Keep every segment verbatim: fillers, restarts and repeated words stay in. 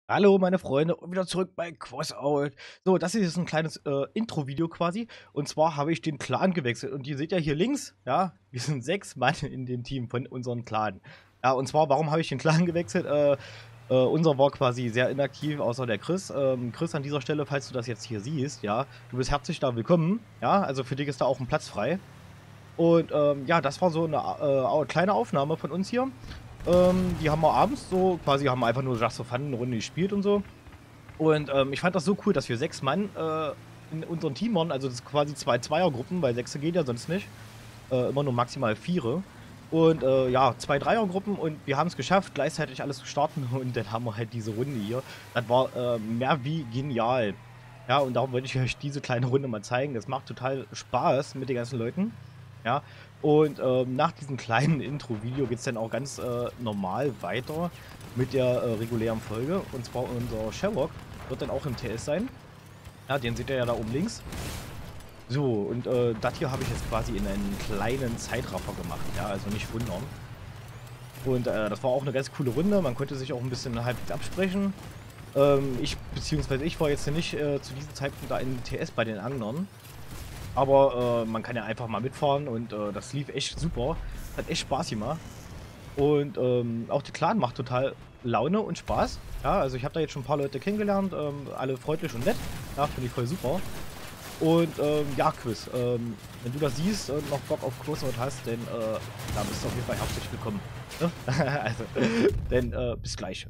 Hallo meine Freunde und wieder zurück bei Crossout. So, das hier ist ein kleines äh, Intro-Video quasi. Und zwar habe ich den Clan gewechselt. Und ihr seht ja hier links, ja, wir sind sechs Mann in dem Team von unserem Clan. Ja, und zwar, warum habe ich den Clan gewechselt? Äh, äh, unser war quasi sehr inaktiv, außer der Chris. Ähm, Chris, an dieser Stelle, falls du das jetzt hier siehst, ja, du bist herzlich da willkommen. Ja, also für dich ist da auch ein Platz frei. Und ähm, ja, das war so eine äh, kleine Aufnahme von uns hier. Ähm, die haben wir abends so, quasi haben wir einfach nur Just for Fun eine Runde gespielt und so. Und ähm, ich fand das so cool, dass wir sechs Mann äh, in unserem Team waren. Also das ist quasi zwei Zweiergruppen, weil Sechse geht ja sonst nicht. Äh, immer nur maximal Viere. Und äh, ja, zwei Dreiergruppen und wir haben es geschafft, gleichzeitig alles zu starten. Und dann haben wir halt diese Runde hier. Das war äh, mehr wie genial. Ja, und darum wollte ich euch diese kleine Runde mal zeigen. Das macht total Spaß mit den ganzen Leuten. Ja, und ähm, nach diesem kleinen Intro-Video geht es dann auch ganz äh, normal weiter mit der äh, regulären Folge. Und zwar unser Sherlock wird dann auch im T S sein. Ja, den seht ihr ja da oben links. So, und äh, das hier habe ich jetzt quasi in einen kleinen Zeitraffer gemacht. Ja, also nicht wundern. Und äh, das war auch eine ganz coole Runde. Man konnte sich auch ein bisschen halbwegs absprechen. Ähm, ich, beziehungsweise ich war jetzt nicht äh, zu diesem Zeitpunkt da in T S bei den anderen. Aber äh, man kann ja einfach mal mitfahren und äh, das lief echt super. Hat echt Spaß gemacht. Und ähm, auch der Clan macht total Laune und Spaß. Ja, also ich habe da jetzt schon ein paar Leute kennengelernt, ähm, alle freundlich und nett. Ja, finde ich voll super. Und ähm, ja, Quiz, ähm, wenn du das siehst und noch Bock auf Crossout hast, dann äh, da bist du auf jeden Fall herzlich willkommen. Ne? Also, dann äh, bis gleich.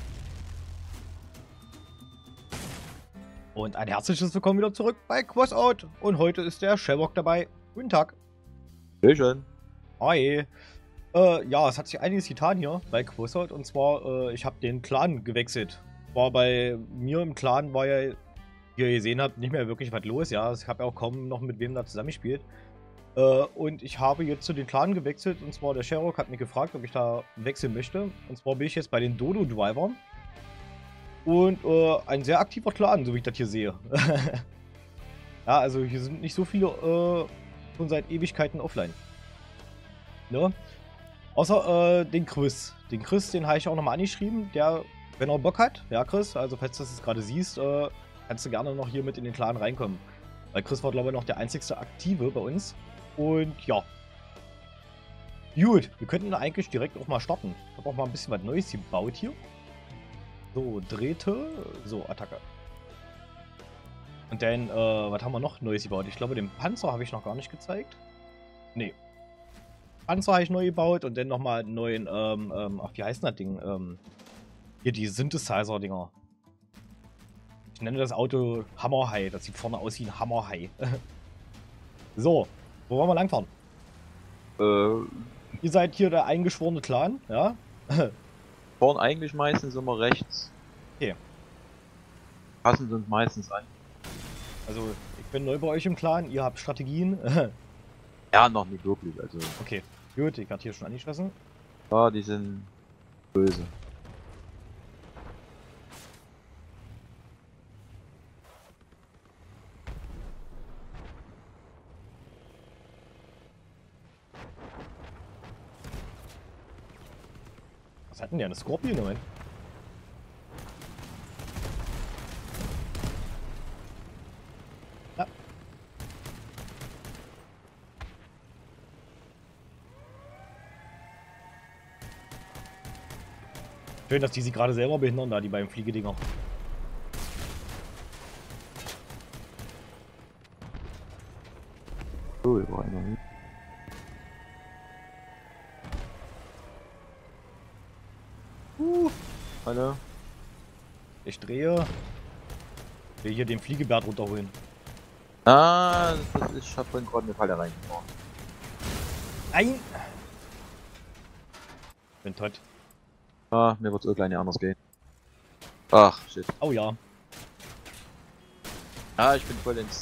Und ein herzliches Willkommen wieder zurück bei Crossout. Und heute ist der Sherlock dabei. Guten Tag. Hallöchen. Hi. Äh, ja, es hat sich einiges getan hier bei Crossout. Und zwar, äh, ich habe den Clan gewechselt. War bei mir im Clan, war ja, wie ihr gesehen habt, nicht mehr wirklich was los. Ja, ich habe ja auch kaum noch mit wem da zusammengespielt. Äh, und ich habe jetzt zu den Clan gewechselt. Und zwar der Sherlock hat mich gefragt, ob ich da wechseln möchte. Und zwar bin ich jetzt bei den Dodo-Drivern. Und äh, ein sehr aktiver Clan, so wie ich das hier sehe. Ja, also hier sind nicht so viele äh, schon seit Ewigkeiten offline. Ne? Außer äh, den Chris. Den Chris, den habe ich auch nochmal angeschrieben. Der, wenn er Bock hat, ja Chris, also falls du das gerade siehst, äh, kannst du gerne noch hier mit in den Clan reinkommen. Weil Chris war, glaube ich, noch der einzigste Aktive bei uns. Und ja. Gut, wir könnten eigentlich direkt auch mal starten. Ich habe auch mal ein bisschen was Neues gebaut hier. So, Drähte. So, Attacke. Und dann, äh, was haben wir noch Neues gebaut? Ich glaube, den Panzer habe ich noch gar nicht gezeigt. Nee. Panzer habe ich neu gebaut und dann nochmal einen neuen, ähm, ähm, ach, wie heißt denn das Ding? Ähm, hier die Synthesizer-Dinger. Ich nenne das Auto Hammerhai. Das sieht vorne aus wie ein Hammerhai. So, wo wollen wir langfahren? Äh, Ihr seid hier der eingeschworene Clan, ja? Fahren eigentlich meistens immer rechts. Okay. Passen uns meistens an. Also, ich bin neu bei euch im Clan, ihr habt Strategien. Ja, noch nicht wirklich. Also, Okay, gut, ich hatte hier schon angeschlossen. ja, die sind böse. Was hat denn der? Eine Scorpion, Moment. Ja. Schön, dass die sie gerade selber behindern, da die beiden Fliegedinger. So, über einer hin. Uh, Hallo. ich drehe. Ich will hier den Fliegebert runterholen. Ah, das ist, ich hab vorhin gerade eine Falle reingefahren. Nein! Bin tot. Ah, mir wird's irgendwann nicht anders gehen. Ach, shit. Oh ja. Ah, ich bin voll ins.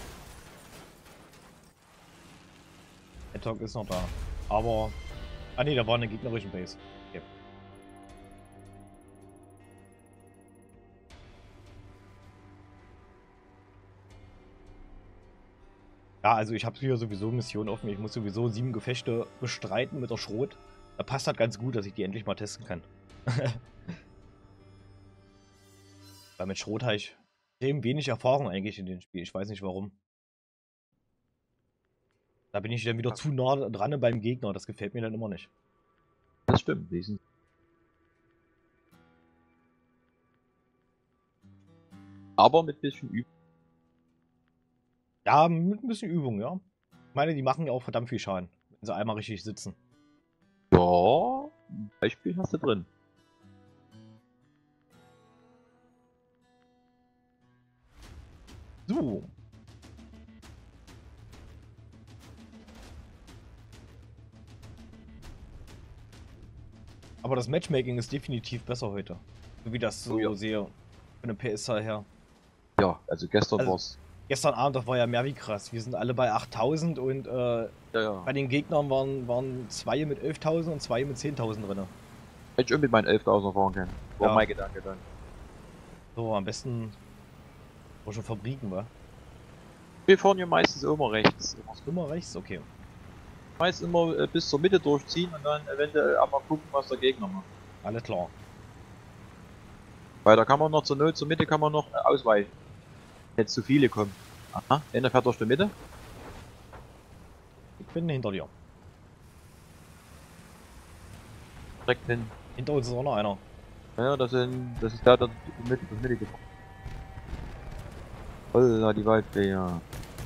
Headtalk ist noch da. Aber. Ah ne, da war eine gegnerische Base. Okay. Ja, also ich habe hier sowieso Missionen offen. Ich muss sowieso sieben Gefechte bestreiten mit der Schrot. Da passt halt ganz gut, dass ich die endlich mal testen kann. Weil mit Schrot habe ich extrem wenig Erfahrung eigentlich in dem Spiel. Ich weiß nicht warum. Da bin ich dann wieder zu nah dran beim Gegner. Das gefällt mir dann immer nicht. Das stimmt, die sind. Aber mit bisschen Übung. Ja, mit ein bisschen Übung, ja. Ich meine, die machen ja auch verdammt viel Schaden, wenn sie einmal richtig sitzen. Ja, ein Beispiel hast du drin. So. Aber das Matchmaking ist definitiv besser heute. So wie das so Oh ja. sehe. Von der P S-Zahl her. Ja, also gestern Also- war's. Gestern Abend, das war ja mehr wie krass. Wir sind alle bei achttausend und äh, Ja, ja. bei den Gegnern waren, waren zwei mit elftausend und zwei mit zehntausend drin. Hätte ich irgendwie mit meinen elftausend fahren können. War Ja. mein Gedanke dann. So, am besten wo schon Fabriken, wa? Wir fahren ja meistens immer rechts. Immer, Immer rechts? Okay. meist immer äh, bis zur Mitte durchziehen und dann eventuell einmal gucken, was der Gegner macht. Alles klar. Weil da kann man noch zur Not, zur Mitte kann man noch äh, ausweichen. Jetzt zu viele kommen. Aha, einer fährt durch die Mitte. Ich bin hinter dir. Direkt hin. Hinter uns ist auch noch einer. Ja, das, sind, das ist der, der die Mitte, das Mitte gefahren. Holla, die Waldfee, ja.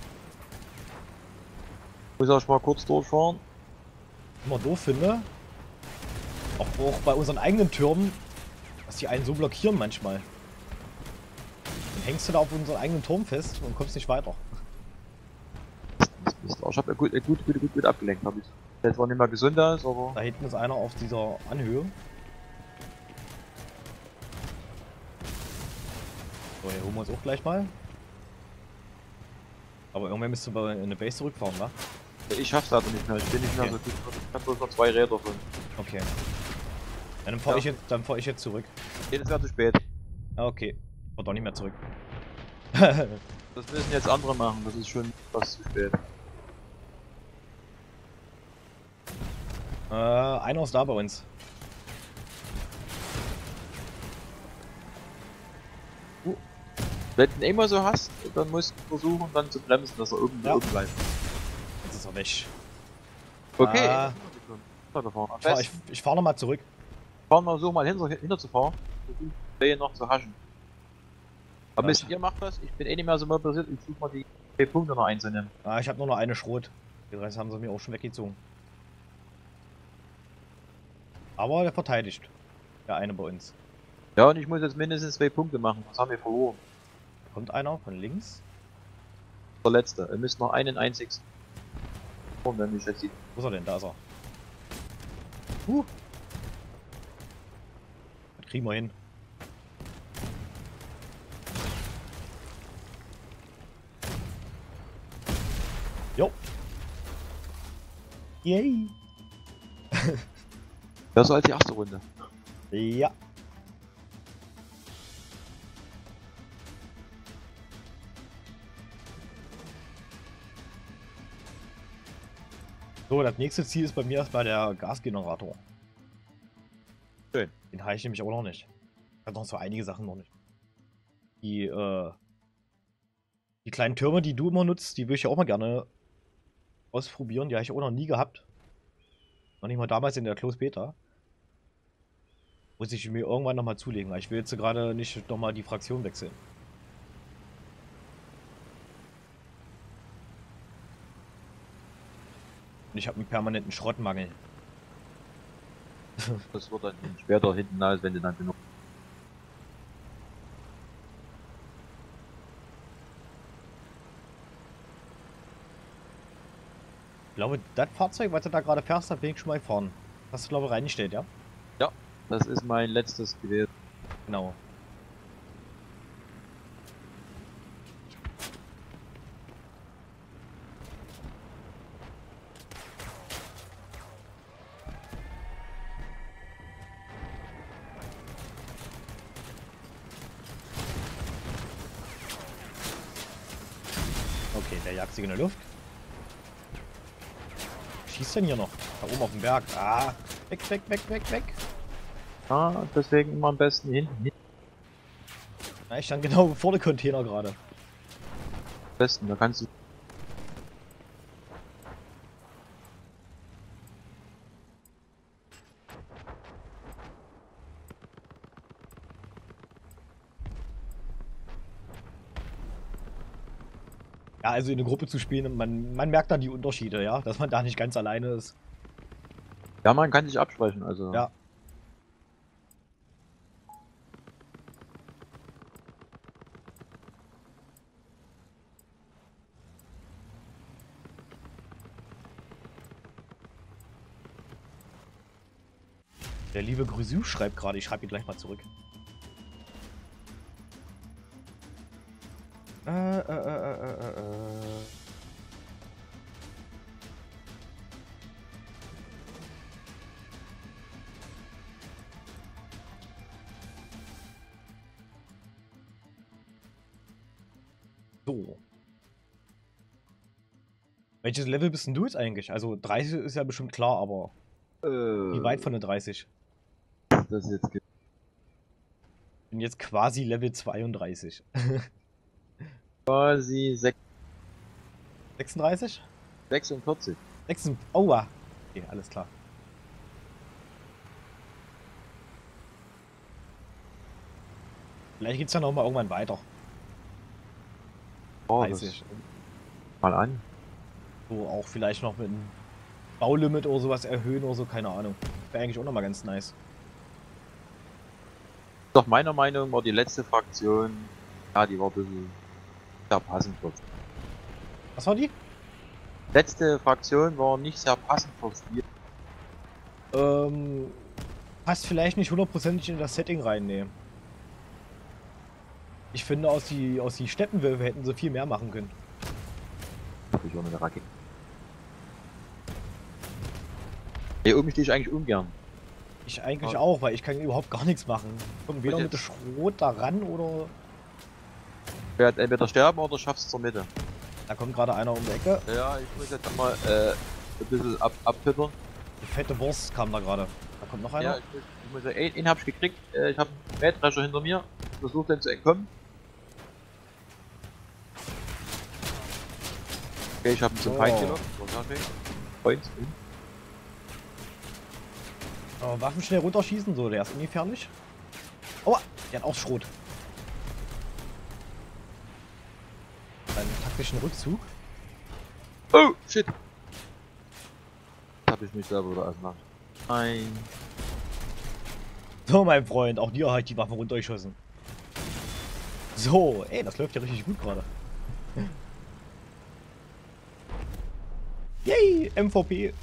Muss erst mal kurz durchfahren. Immer doof finde. Auch, auch bei unseren eigenen Türmen, dass die einen so blockieren manchmal. Dann hängst du da auf unseren eigenen Turm fest und kommst nicht weiter. Mist, Mist. Ich hab ja gut, gut, gut, gut, gut abgelenkt. Hab ich. Jetzt war nicht mehr gesund aus, aber. Da hinten ist einer auf dieser Anhöhe. So, hier holen wir uns auch gleich mal. Aber irgendwann müsst du bei in eine Base zurückfahren, wa? Ich schaff's leider nicht mehr. Ich bin nicht mehr Okay. so gut. Ich hab bloß noch zwei Räder von. Okay. Ja, dann fahr Ja. ich jetzt, dann fahr ich jetzt zurück. Jedes Jahr zu spät. Ah, okay. Fahr doch nicht mehr zurück. Das müssen jetzt andere machen. Das ist schon fast zu spät. äh, einer ist da bei uns. Wenn du ihn immer so hast, dann musst du versuchen, dann zu bremsen, dass er irgendwo Ja. oben bleibt. Jetzt ist er weg. Okay. Ah. Gefahren. Ich fahr, ich, ich fahr nochmal zurück. Fahren wir so mal hinter, hinter zu fahren. Den noch zu haschen. Aber Ja, Mist, ich- ihr macht das. Ich bin eh nicht mehr so mobilisiert. Ich suche mal die drei Punkte noch einzunehmen. Ah, ich habe nur noch eine Schrot. Den Rest haben sie mir auch schon weggezogen. Aber der verteidigt. Der eine bei uns. Ja, und ich muss jetzt mindestens zwei Punkte machen. Was haben wir verloren? Kommt einer von links. Der letzte. Ihr müsst noch einen einzigen. Und wenn ich jetzt die. Wo ist er denn? Da ist er. Uh. Das kriegen wir hin. Jo. Yay. Besser als die erste Runde. Ja. So, das nächste Ziel ist bei mir erstmal der Gasgenerator. Schön. Den habe ich nämlich auch noch nicht. Ich habe noch so einige Sachen noch nicht. Die, äh, die kleinen Türme, die du immer nutzt, die würde ich ja auch mal gerne ausprobieren. Die habe ich auch noch nie gehabt. Noch nicht mal damals in der Close Beta. Muss ich mir irgendwann nochmal zulegen, weil ich will jetzt gerade nicht nochmal die Fraktion wechseln. Und ich habe einen permanenten Schrottmangel. Das wird dann später hinten aus, wenn du dann genug. Ich glaube, das Fahrzeug, was du da gerade fährst, da bin ich schon mal gefahren. Hast du, glaube ich, reingestellt, ja? Das ist mein letztes gewesen. Genau. Okay, der jagt sich in der Luft. Was schießt denn hier noch? Da oben auf dem Berg. Ah, weg, weg, weg, weg, weg. Ah, deswegen immer am besten hinten. Ja, ich stand genau vor dem Container gerade. Am besten, da kannst du. Ja, also in der Gruppe zu spielen, man, man merkt dann die Unterschiede, ja, dass man da nicht ganz alleine ist. Ja, man kann sich absprechen, also. Ja. Der liebe Grüßu schreibt gerade, ich schreibe ihn gleich mal zurück. Äh, äh, äh, äh, äh, äh. So. Welches Level bist denn du jetzt eigentlich? Also dreißig ist ja bestimmt klar, aber Äh, wie weit von der dreißig? Das ist jetzt. Ich bin jetzt quasi Level zweiunddreißig. Quasi sechsunddreißig? sechsundvierzig. sechs. Aua. Okay, alles klar. Vielleicht geht's ja noch mal irgendwann weiter. Oh, Weiß das ich. mal an. So auch vielleicht noch mit einem Baulimit oder sowas erhöhen oder so, keine Ahnung. Wäre eigentlich auch noch mal ganz nice. Doch meiner Meinung nach war die letzte Fraktion, ja, die war ein bisschen sehr passend. Was war die? Letzte Fraktion war nicht sehr passend fürs Spiel. Ähm, passt vielleicht nicht hundertprozentig in das Setting rein, nee. Ich finde, aus die, aus die Steppenwölfe hätten sie viel mehr machen können. Hab ich auch eine Rakete. Hier oben stehe ich eigentlich ungern. Ich eigentlich Ja. auch, weil ich kann überhaupt gar nichts machen. Kommt weder Und mit der jetzt? Schrot da ran oder... Ich werde entweder sterben oder schaff's zur Mitte. Da kommt gerade einer um die Ecke. Ja, ich muss jetzt mal äh, ein bisschen ab abpippern. Die fette Wurst kam da gerade. Da kommt noch einer. Ja, ich muss, ich muss ja, einen, einen hab ich gekriegt. Äh, ich habe einen Mähdrescher hinter mir. Versucht den zu entkommen. Okay, ich habe ihn zum Oh. Feind gelockt. Points. Aber Waffen schnell runterschießen, so, der ist ungefährlich. Aua, der hat auch Schrot. Einen taktischen Rückzug. Oh, shit. Hab ich mich selber wieder ausgemacht. Nein. So, mein Freund, auch dir habe ich die Waffen runtergeschossen. So, ey, das läuft ja richtig gut gerade. Yay, M V P.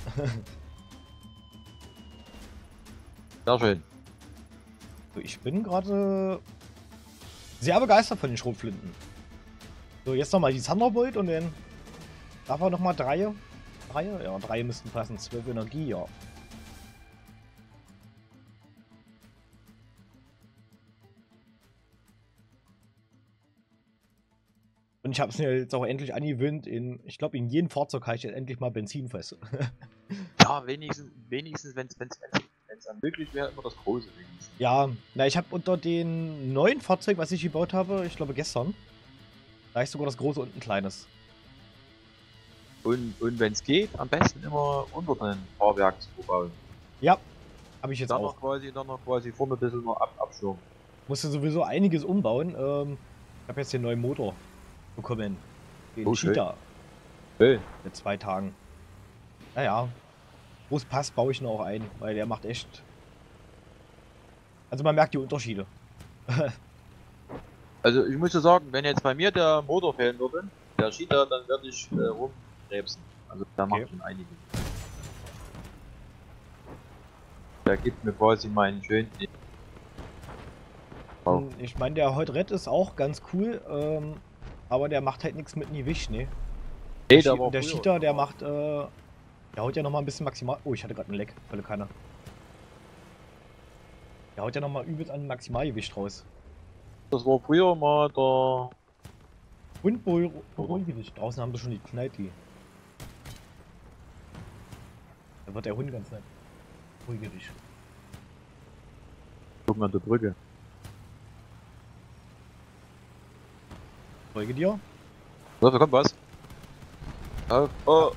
Sehr schön. So, ich bin gerade sehr begeistert von den Schrotflinten. So, jetzt nochmal die Thunderbolt und dann darf er nochmal drei. Drei? Ja, drei müssten passen. zwölf Energie, ja. Und ich habe es mir jetzt auch endlich angewöhnt, in, ich glaube, in jedem Fahrzeug habe ich jetzt endlich mal Benzinfässer. Ja, wenigstens, wenigstens wenn es dann möglich wäre, immer das große wenigstens. Ja, na, ich habe unter den neuen Fahrzeug, was ich gebaut habe, ich glaube gestern, da ich sogar das große und ein kleines. Und, und wenn es geht, am besten immer unter den Fahrwerk zu verbauen. Ja, habe ich jetzt Dann auch. noch quasi, dann noch quasi vorne ein bisschen noch ab, abschirmen. Musste sowieso einiges umbauen. Ähm, ich habe jetzt den neuen Motor bekommen. Den Oh, schön. Cheetah. Schön. Mit zwei Tagen. Naja, wo es passt, baue ich ihn auch ein, weil der macht echt... Also man merkt die Unterschiede. Also ich muss ja sagen, wenn jetzt bei mir der Motor fehlen würde, der Cheetah, dann werde ich äh, rumkrebsen. Also da Okay. macht schon einige. Der gibt mir quasi meinen schönen... Oh. Ich meine, der Hot Red ist auch ganz cool, ähm, aber der macht halt nichts mit Gewicht, ne? Nee, Der, der war der früher, Cheetah, der aber- macht, äh, der haut ja nochmal ein bisschen maximal... Oh, ich hatte gerade einen Leck, volle Kanne. Der haut ja nochmal übelst an Maximalgewicht raus. Das war früher mal der... Und Beru- Beruhiggewicht. Draußen haben sie schon die Kneipi. Da wird der Hund ganz nett. Beruhiggewicht. Gucken an der Brücke. Folge dir. So, da kommt was. Oh, oh.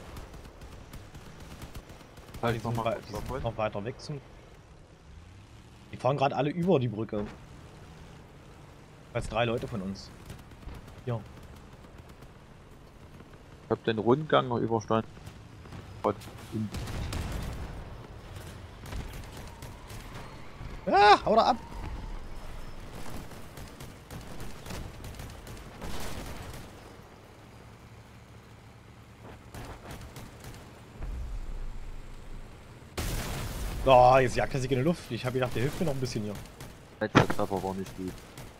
Ah, die sind, wei- die sind noch weiter weg zum. Die fahren gerade alle über die Brücke. Als drei Leute von uns. Ja. Ich hab den Rundgang noch überstanden. Ah, hau da ab! Oh, jetzt jagt er sich in die Luft. Ich habe gedacht, der hilft mir noch ein bisschen hier. Letzter Treffer war nicht gut.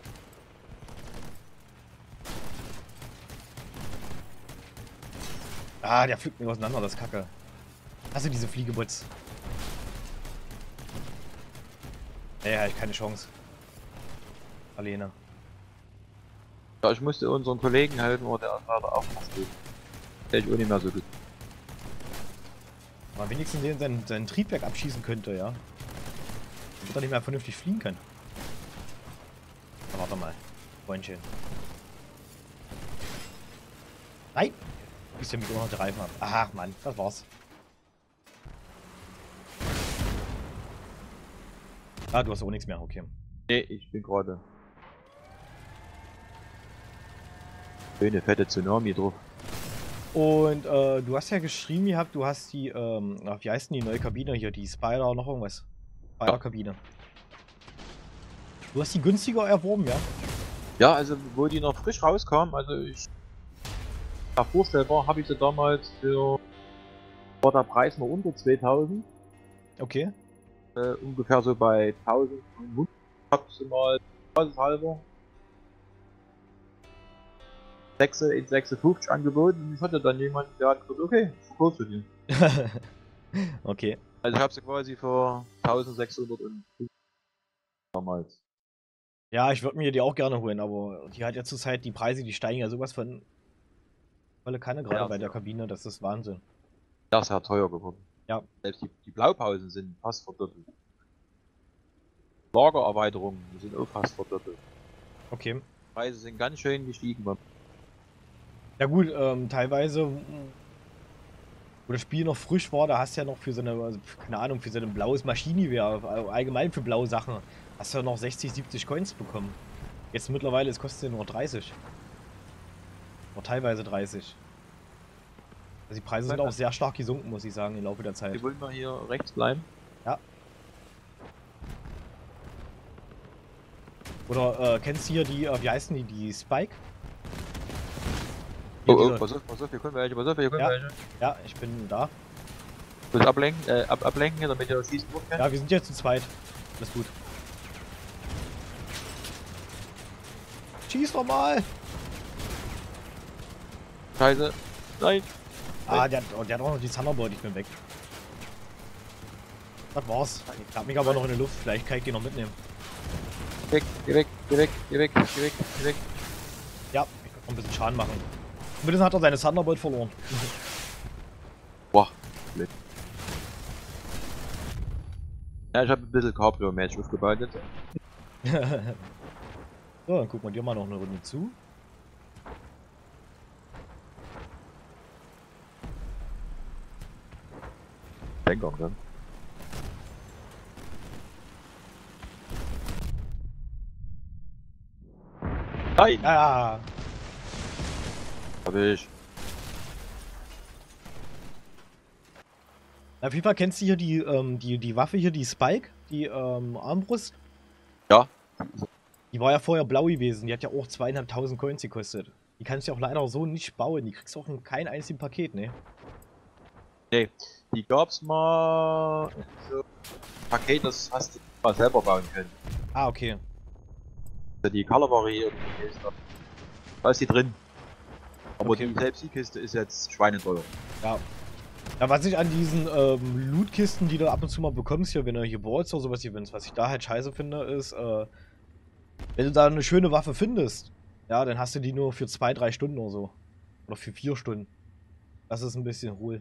Ah, der pflückt mir auseinander, das ist Kacke. Hast du diese Fliegebots? Naja, ich keine Chance. Alleine. Ja, ich musste unseren Kollegen helfen, aber der ist leider auch fast gut. Der ich auch nicht mehr so gut. Mal wenigstens den sein, sein Triebwerk abschießen könnte, ja. Damit er nicht mehr vernünftig fliegen kann. Na, warte mal. Freundchen. Nein! Ist ja mit noch die Reifen ab. Aha, Mann, das war's. Ah, du hast auch nichts mehr, okay. Nee, ich bin gerade. Schöne fette Tsunami drauf. Und äh, du hast ja geschrieben gehabt, du hast die, ähm, ach, wie heißt denn die neue Kabine hier? Die Spider noch irgendwas? Spider-Kabine. Du hast die günstiger erworben, ja? Ja, also wo die noch frisch rauskam, also ich war vorstellbar, habe ich sie damals für, war der Preis noch unter zweitausend, Okay. äh, ungefähr so bei tausendfünfhundert, hab sie mal halber in sechsundfünfzig angeboten und ich hatte dann jemanden, der hat gesagt, okay, verkaufst du die. Okay. Also ich habe sie quasi für eintausendsechshundert und damals. Ja, ich würde mir die auch gerne holen, aber die hat ja zurzeit die Preise, die steigen ja sowas von volle Kanne gerade Ja, bei der ja. Kabine, das ist Wahnsinn. Das ist ja teuer geworden. Ja. Selbst die, die Blaupausen sind fast verdoppelt. Lagererweiterungen sind auch fast verdoppelt. Okay. Preise sind ganz schön gestiegen. Ja gut, ähm, teilweise, wo das Spiel noch frisch war, da hast du ja noch für so eine, also, keine Ahnung, für so ein blaues Maschinengewehr, allgemein für blaue Sachen, hast du ja noch sechzig, siebzig Coins bekommen. Jetzt mittlerweile, es kostet ja nur dreißig. Oder teilweise dreißig. Also die Preise sind auch sehr stark gesunken, muss ich sagen, im Laufe der Zeit. Wir wollen mal hier rechts bleiben. Ja. Oder äh, kennst du hier die, äh, wie heißen die, die Spike? Hier, Oh, oh, pass auf, pass auf, hier kommen welche, pass auf, hier kommen ja. welche. Ja, ich bin da. Du musst ablenken, äh, ab, ablenken, damit ihr schießen könnt. Ja, wir sind jetzt zu zweit. Alles gut. Schieß doch mal! Scheiße. Nein. Ah, der, oh, der hat auch noch die Thunderbolt, ich bin weg. Das war's. Ich hab mich aber noch in der Luft, vielleicht kann ich den noch mitnehmen. Weg, geh weg, geh weg, geh weg, geh weg, geh weg. Ja, ich kann noch ein bisschen Schaden machen. Zumindest hat er seine Thunderbolt verloren. Boah, blöd. Ja, ich habe ein bisschen Cabrio-Match aufgebaut jetzt. So, dann gucken wir dir mal noch eine Runde zu. Denker dann. Nein! Ja. Hab ich. Auf jeden Fall kennst du hier die, ähm, die, die Waffe hier, die Spike, die ähm, Armbrust. Ja. Die war ja vorher blau gewesen, die hat ja auch zweieinhalbtausend Coins gekostet. Die kannst du ja auch leider so nicht bauen, die kriegst du auch in kein einziges Paket, ne? Nee, die gab's mal so ein Paket, das hast du mal selber bauen können. Ah, okay. Die Cavalry irgendwie ist da. Da ist die drin. Aber Okay. die selbst die Kiste ist jetzt schweineteuer. Ja. Ja, was ich an diesen ähm, Lootkisten, die du ab und zu mal bekommst, hier, wenn du hier Balls oder sowas hier findest, was ich da halt scheiße finde, ist, äh, wenn du da eine schöne Waffe findest, ja, dann hast du die nur für zwei, drei Stunden oder so. Oder für vier Stunden. Das ist ein bisschen hohl.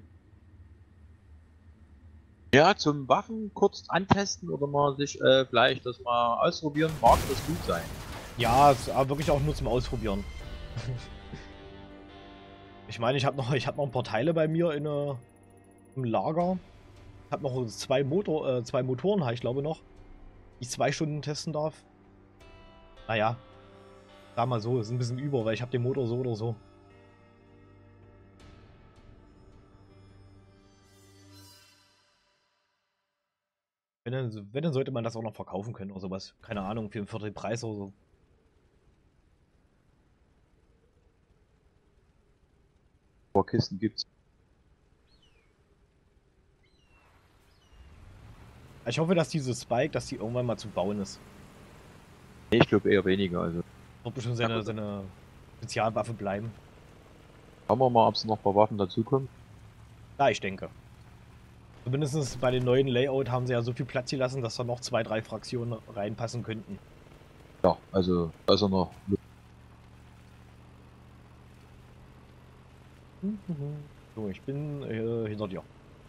Ja, zum Waffen kurz antesten oder mal sich äh, vielleicht das mal ausprobieren, mag das gut sein. Ja, es ist aber wirklich auch nur zum Ausprobieren. Ich meine, ich habe noch, ich hab noch ein paar Teile bei mir in, äh, im Lager. Ich habe noch zwei, Motor, äh, zwei Motoren, ich glaube noch, die ich zwei Stunden testen darf. Naja, sag mal so, ist ein bisschen über, weil ich habe den Motor so oder so. Wenn dann, wenn, dann sollte man das auch noch verkaufen können oder sowas. Keine Ahnung, für einen Viertel Preis oder so. Kisten gibt's. Ich hoffe, dass diese Spike, dass die irgendwann mal zu bauen ist. Nee, ich glaube eher weniger. Also Wird bestimmt seine, Ja, seine Spezialwaffe bleiben. schauen wir mal, ob es noch ein paar Waffen dazukommen. Ja, ich denke. Zumindest bei den neuen Layout haben sie ja so viel Platz gelassen, dass da noch zwei, drei Fraktionen reinpassen könnten. Ja, also da ist er noch. So, ich bin äh, hinter dir.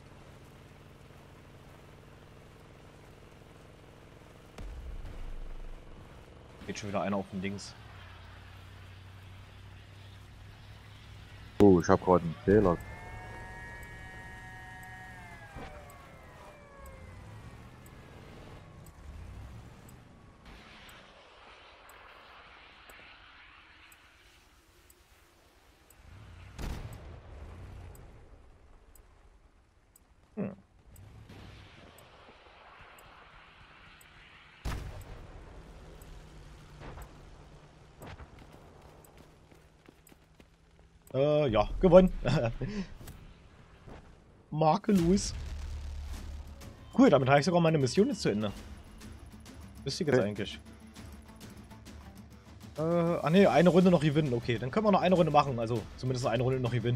Geht schon wieder einer auf den Links. Oh, ich habe gerade einen Fehler. Hm. Äh, ja, gewonnen. Makellos. Cool, damit habe ich sogar meine Mission jetzt zu Ende. Lustig jetzt Okay. eigentlich. Äh, ah ne, eine Runde noch gewinnen. Okay, dann können wir noch eine Runde machen. Also, zumindest eine Runde noch gewinnen.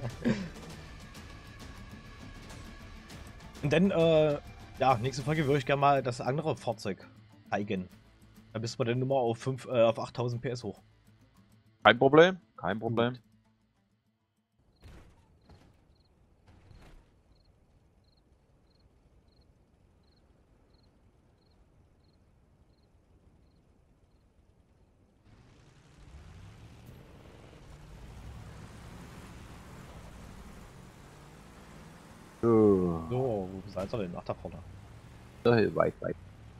Und dann, äh, ja, nächste Folge würde ich gerne mal das andere Fahrzeug zeigen. Da bist du dann nur mal auf, fünf, äh, auf achttausend P S hoch. Kein Problem, kein Problem. Gut. So, So, wo seid ihr denn? Ach, da vorne. da hier, weit, weit.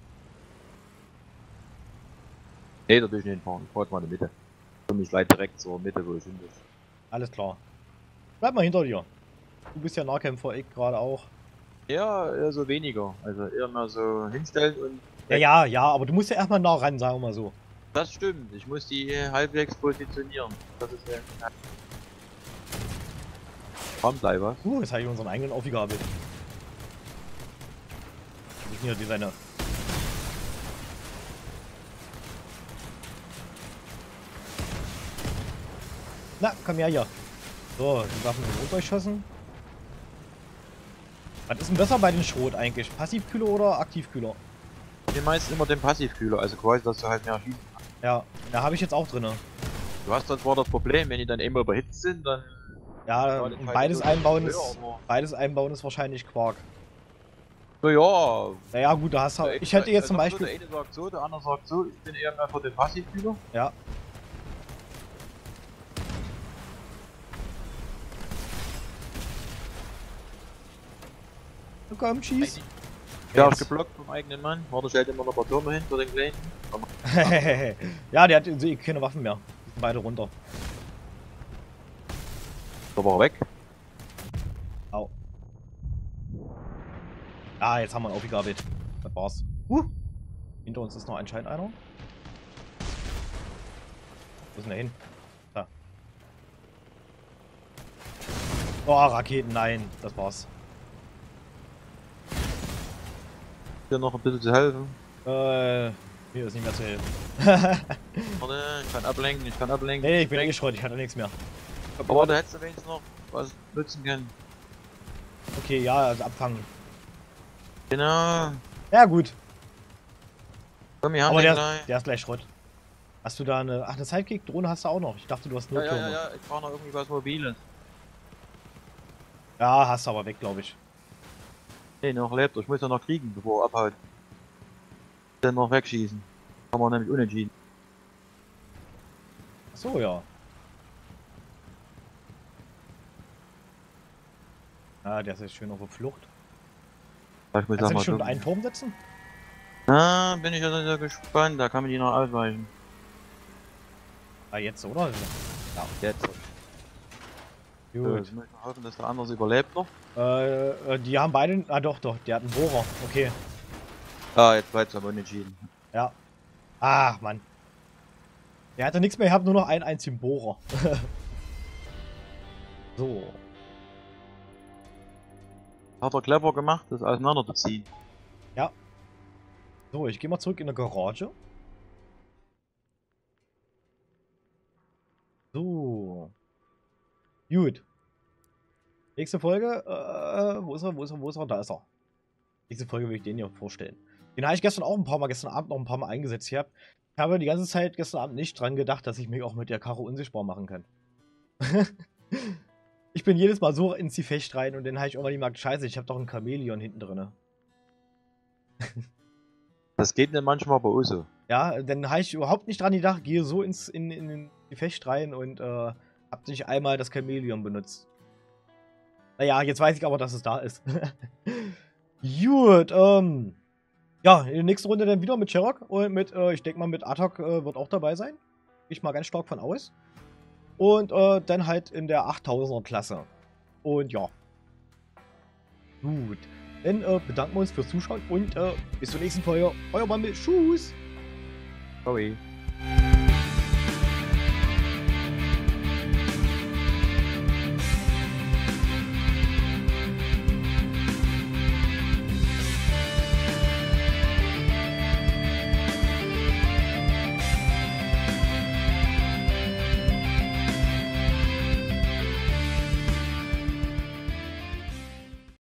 Nee, da will ich nicht fahren. Ich fahr jetzt mal in die Mitte. Komm, ich leite direkt zur Mitte, wo ich hin will. Alles klar. Bleib mal hinter dir. Du bist ja Nahkämpfer, ich gerade auch. Ja, eher so weniger. Also eher mal so hinstellen und. Ja, ja, ja, aber du musst ja erstmal nah ran, sagen wir mal so. Das stimmt, ich muss die halbwegs positionieren. Das ist ja. Komm, bleib was. Uh, jetzt habe ich unseren eigenen aufgegabelt. Ich hier die seine. Na, komm her hier. So, die Waffen sind runtergeschossen. Was ist denn besser bei den Schrot eigentlich? Passivkühler oder Aktivkühler? Ich meist immer den Passivkühler, also quasi, dass du halt mehr schießen kannst. Ja, da habe ich jetzt auch drinne. Du hast dann zwar das Problem, wenn die dann immer überhitzt sind, dann. Ja, dann und beides so einbauen höher, ist, aber- beides einbauen ist wahrscheinlich Quark. Na ja. Naja, gut, da hast du. der Ich hätte jetzt zum eine- Der Beispiel. eine sagt so, der andere sagt so, ich bin eher mehr für den Passivkühler. Ja. Komm, schieß. Ja, Jetzt. geblockt vom eigenen Mann. Warte, stellt immer noch ein paar Türme hin für den Kleinen. Ja, der hat eh keine Waffen mehr. Die sind beide runter. Da war er weg. Au. Ah, jetzt haben wir ihn aufgegabelt. Das war's. Uh. Hinter uns ist noch anscheinend einer. Wo ist denn der hin? Da. Oh, Raketen, nein. Das war's. Hier noch ein bisschen zu helfen. Äh, hier ist nicht mehr zu helfen. Warte, ich kann ablenken, ich kann ablenken. Nee, ich bin eh Schrott, ich hatte nichts mehr. Aber da hättest du wenigstens noch was nutzen können. Okay, ja, also abfangen. Genau. Ja, gut. Komm, wir haben Aber den der, gleich. der ist gleich Schrott. Hast du da eine. Ach, eine Sidekick-Drohne hast du auch noch. Ich dachte, du hast nur Ja, ja, Türme. ja, ja, ich brauche noch irgendwie was Mobiles. Ja, hast du aber weg, glaube ich. Nee, noch lebt er. Ich muss ja noch kriegen, bevor er abhaut. Dann noch wegschießen. Kann man nämlich unentschieden. Ach so, ja. Ah, der ist jetzt schön auf der Flucht. Ich muss Kannst du mal nicht schon gucken. einen Turm setzen? Na, bin ich ja sehr gespannt. Da kann man die noch ausweichen. Ah, jetzt, oder? Ja, jetzt. Gut. So, ich möchte hoffen, dass der andere überlebt noch. Äh, äh, die haben beide. Ah, doch, doch, der hat einen Bohrer. Okay. Ah, jetzt weiter aber unentschieden. Ja. Ach, Mann. Der hatte nichts mehr, ich habe nur noch einen einzigen Bohrer. So. Hat er clever gemacht, das auseinanderzuziehen. Ja. So, ich gehe mal zurück in der Garage. So. Gut. Nächste Folge. Äh, wo ist er? Wo ist er? Wo ist er? Da ist er. Nächste Folge will ich den hier vorstellen. Den habe ich gestern auch ein paar Mal, gestern Abend noch ein paar Mal eingesetzt. Ich habe ich habe die ganze Zeit gestern Abend nicht dran gedacht, dass ich mich auch mit der Karo unsichtbar machen kann. Ich bin jedes Mal so ins Gefecht rein und dann habe ich irgendwann gemerkt, scheiße, ich habe doch ein Chamäleon hinten drin. Das geht nicht manchmal bei uns so. Ja, dann habe ich überhaupt nicht dran gedacht, gehe so ins in, in, in Gefecht rein und äh, habe nicht einmal das Chamäleon benutzt. Naja, jetzt weiß ich aber, dass es da ist. Gut, ähm. Ja, in der nächsten Runde dann wieder mit Sherrock und mit, äh, ich denke mal, mit Atok äh, wird auch dabei sein. Gehe ich mal ganz stark von aus. Und äh, dann halt in der achttausender Klasse. Und ja. Gut. Dann äh, bedanken wir uns fürs Zuschauen und äh, bis zur nächsten Folge. Euer Bumble. Tschüss. Sorry.